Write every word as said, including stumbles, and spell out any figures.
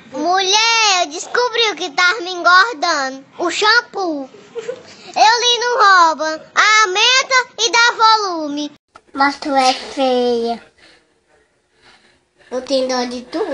Mulher, eu descobri o que tava me engordando. O shampoo. Ele não rouba, aumenta e dá volume. Mas tu é feia. Eu tenho dó de tu.